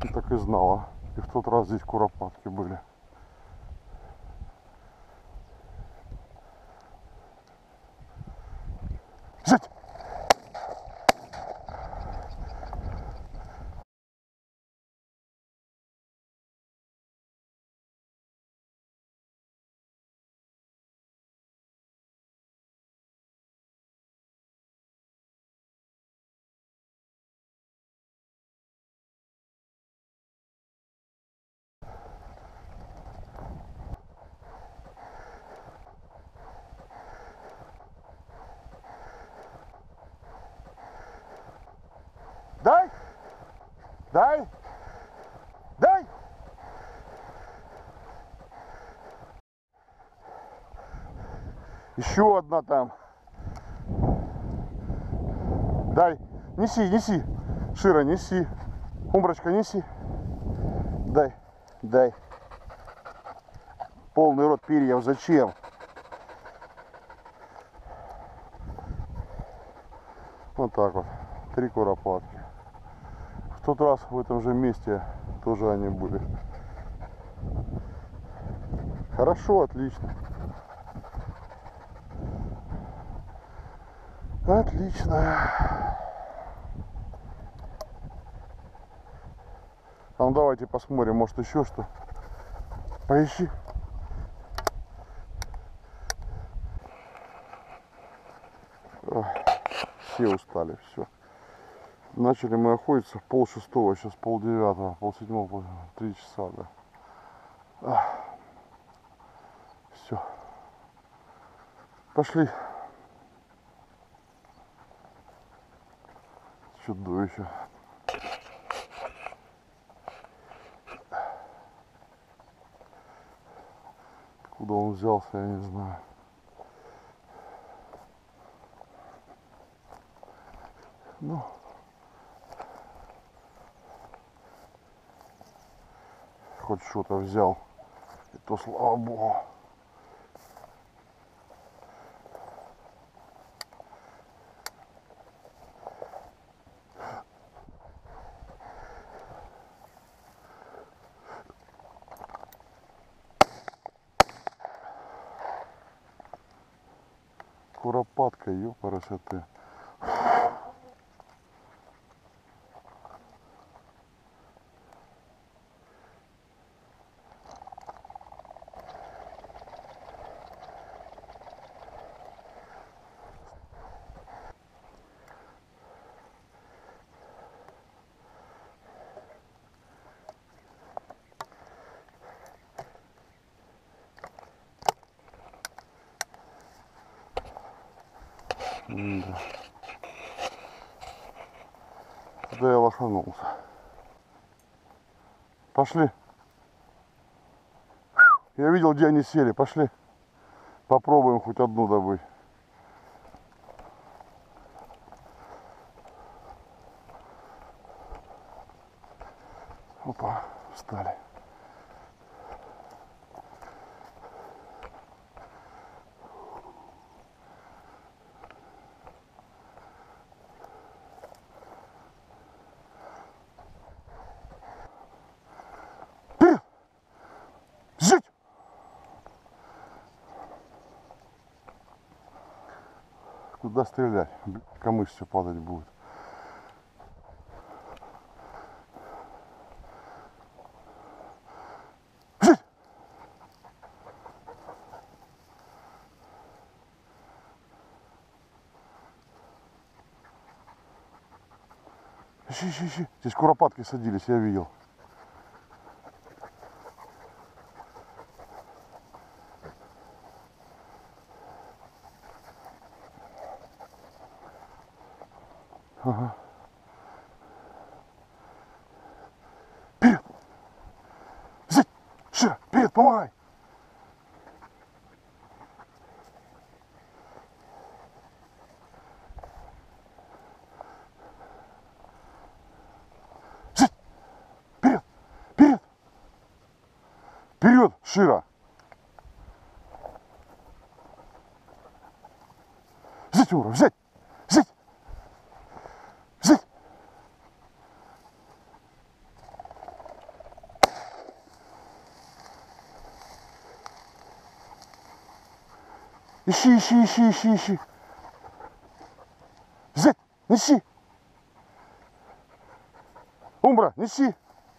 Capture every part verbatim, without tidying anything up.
Так и знала. И в тот раз здесь куропатки были. Взять! Дай! Дай! Дай! Еще одна там. Дай! Неси, неси! Шира, неси! Умброчка, неси! Дай! Дай! Полный рот перьев, зачем? Вот так вот. Три куропатки. В тот раз в этом же месте тоже они были. Хорошо, отлично. Отлично. А ну давайте посмотрим, может еще что. Поищи. Ох, все устали, все. Начали мы охотиться в пол шестого, сейчас пол девятого, пол седьмого, три часа, да. Все. Пошли. Чудовище. Куда он взялся, я не знаю. Ну, хоть что-то взял, и то слава богу. Куропатка, ёпарасоте. Да. Куда я лоханулся? Пошли. Я видел, где они сели. Пошли. Попробуем хоть одну добыть. Опа, встали. Жить! Куда стрелять? Камыш все падать будет. Жить! Ищи, ищи, ищи. Здесь куропатки садились, я видел. Ага. Вперед! Взять! Шира! Вперед! Помогай! Взять! Вперед! Вперед! Вперед! Шира! Взять, Ура! Взять! Взять! Взять! Ищи, ищи, ищи, ищи, ищи. Взять, неси. Умбра, неси.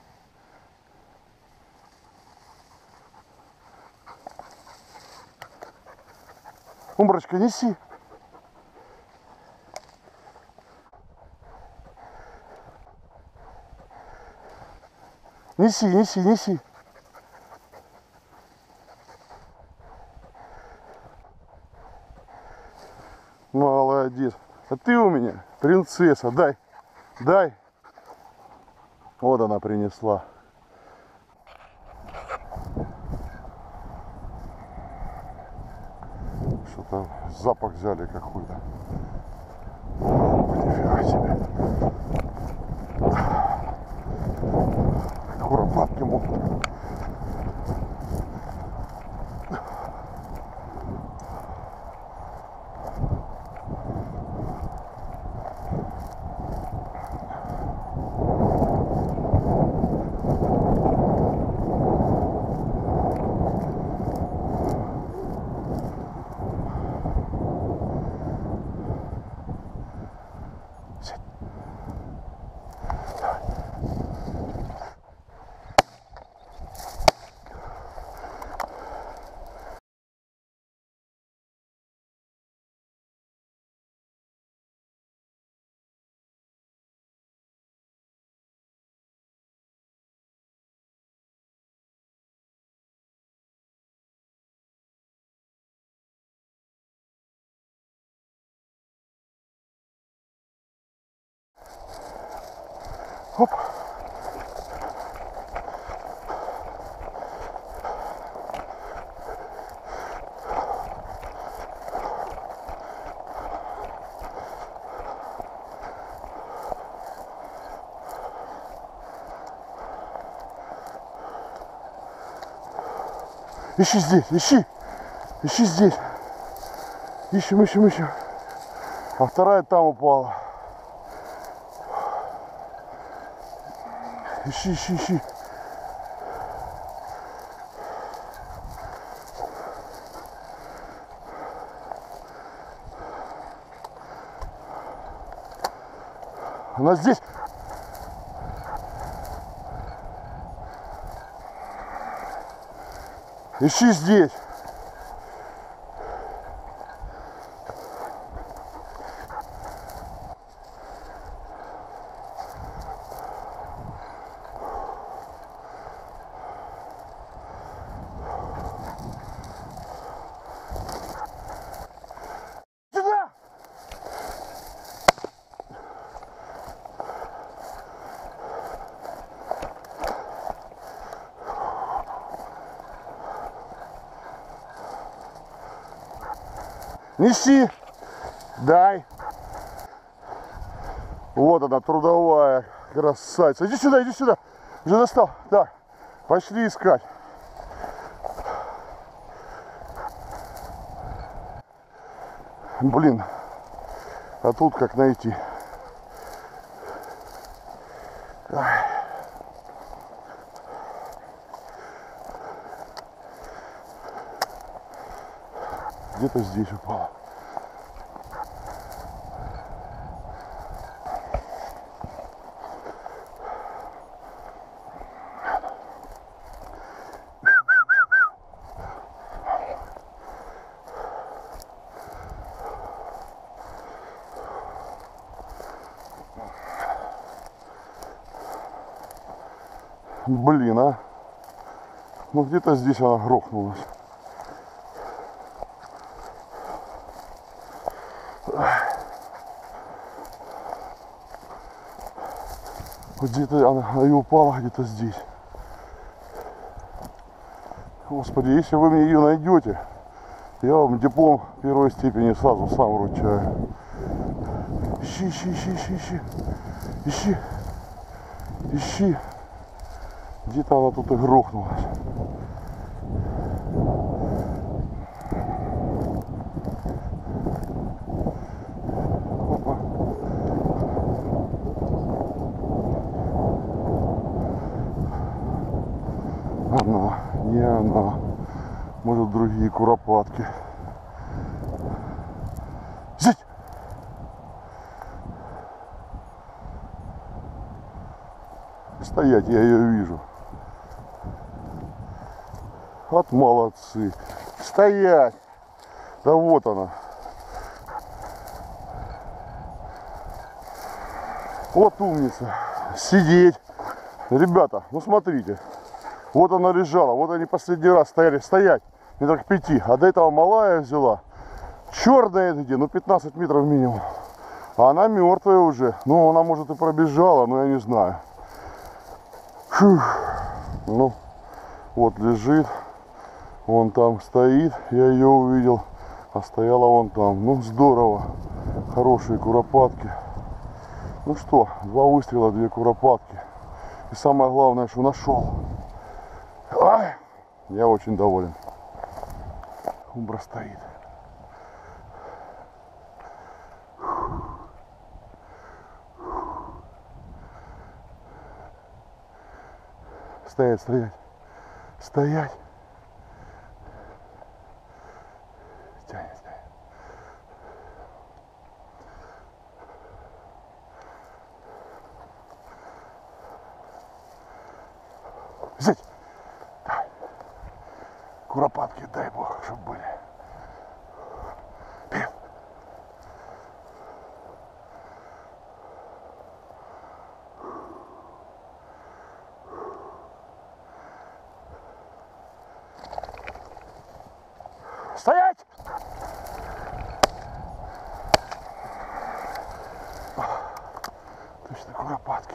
Умброчка, неси. Неси, неси, неси. Молодец. А ты у меня принцесса. Дай, дай. Вот она принесла. Что-то запах взяли какой-то. Нифига себе. Куропатки могут. Оп. Ищи здесь, ищи, ищи здесь. Ищем, ищем, ищем. А вторая там упала. Ищи, ищи, ищи. Она здесь. Ищи здесь. Сюда. Неси, дай. Вот она, трудовая красавица. Иди сюда, иди сюда. Уже достал. Так, пошли искать. Блин, а тут как найти? Где-то здесь упала. Блин, а. Ну где-то здесь она грохнулась. Вот где-то она и упала, где-то здесь. Господи, если вы мне ее найдете, я вам диплом первой степени сразу сам вручаю. Ищи, ищи, ищи, ищи, ищи. Ищи. Ищи. Где-то она тут и грохнулась. Опа. Она, не она. Может, другие куропатки. Стоять, я ее вижу. Вот молодцы. Стоять. Да вот она. Вот умница. Сидеть. Ребята, ну смотрите. Вот она лежала. Вот они последний раз стояли. Стоять. Метрах пяти. А до этого малая взяла. Черная где? Ну пятнадцать метров минимум. А она мертвая уже. Ну она может и пробежала, но я не знаю. Фух. Ну вот лежит. Вон там стоит. Я ее увидел. А стояла вон там. Ну здорово. Хорошие куропатки. Ну что, два выстрела, две куропатки. И самое главное, что нашел. Ай, я очень доволен. Умбра стоит. Стоять, стоять. Стоять. Тянет, тянет. Взять. Дай. Куропатки, дай бог, чтобы были. Вперед. Стоять! Точно куропатки.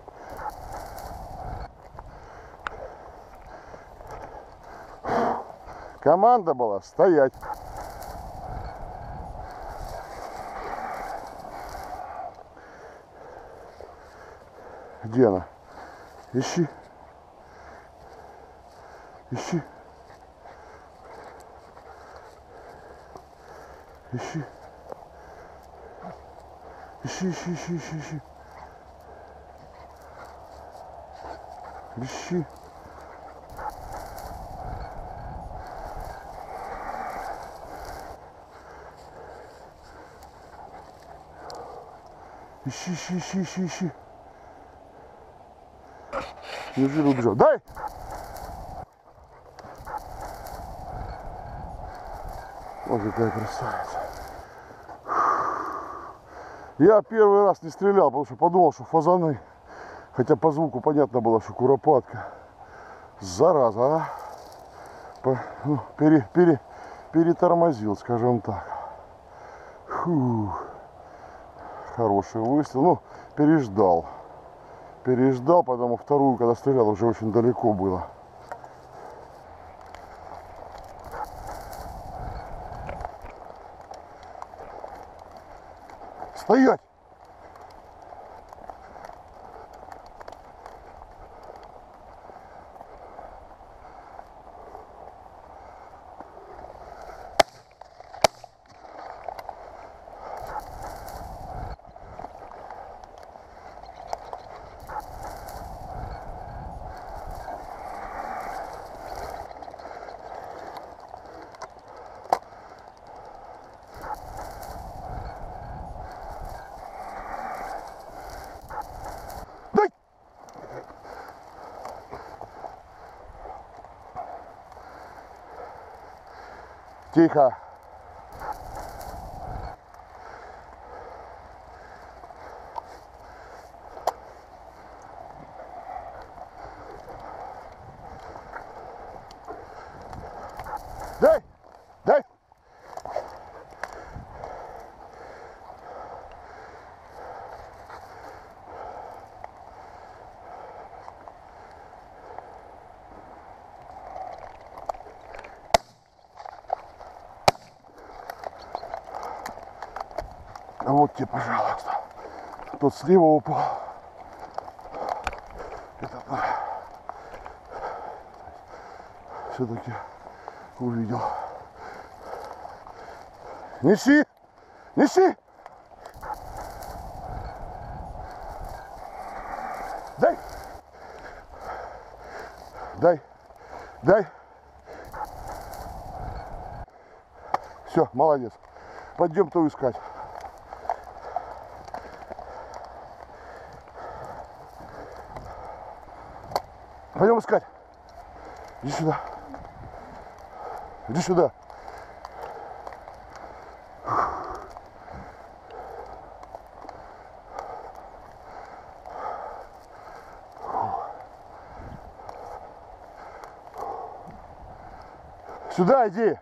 Команда была стоять. Где она? Ищи. Ищи. Ищи. Ищи, ищи, ищи, ищи, ищи. Ищи. Ищи, ищи, ищи, ищи, ищи. Неужели убежал? Дай! Вот какая красавица. Я первый раз не стрелял, потому что подумал, что фазаны. Хотя по звуку понятно было, что куропатка. Зараза, а? По, ну, пере, пере, перетормозил, скажем так. Фух. Хороший выстрел. Ну, переждал. Переждал, потому вторую, когда стрелял, уже очень далеко было. Стоять! Тихо. Дай! Дай! А вот тебе, пожалуйста. Тот слева упал. Этот все-таки увидел. Неси! Неси! Дай! Дай! Дай! Все, молодец. Пойдем-то искать. Пойдем искать. Иди сюда. Иди сюда. Сюда иди.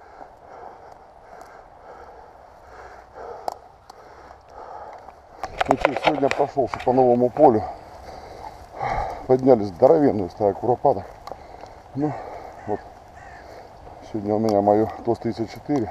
Ну что, сегодня прошелся по новому полю. Подняли здоровенную стаю куропаток. Ну, вот. Сегодня у меня мое ТОС тридцать четыре.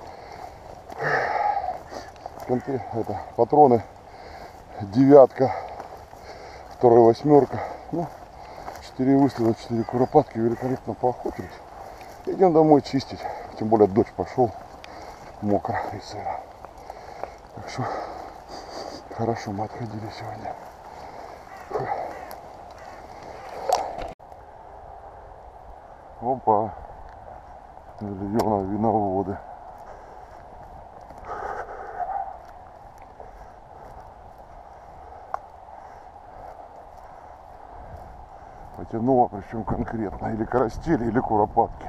Это патроны девятка, вторая восьмерка. Ну, четыре выстрела, четыре куропатки, великолепно поохотились. Идем домой чистить. Тем более дождь пошел. Мокро и сыро. Так что хорошо мы отходили сегодня. Опа. Миллиона виноводы. Потянуло, причем конкретно. Или карастели, или куропатки.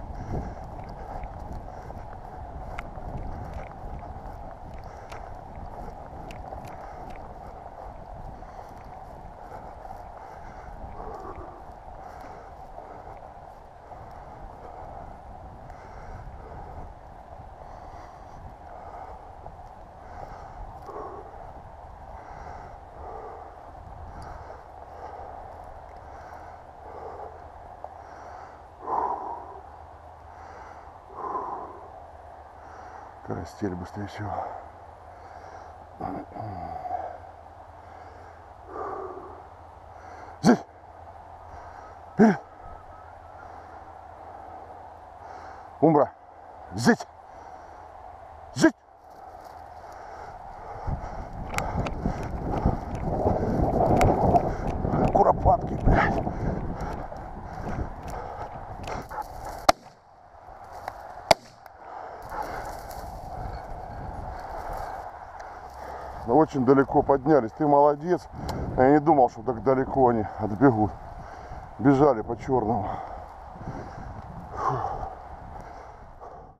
Карастель быстрее всего. Здесь! Вперед! Умбра! Здесь! Здесь! Куропатки, блядь! Очень далеко поднялись. Ты молодец. Я не думал, что так далеко они отбегут. Бежали по черному. Фух.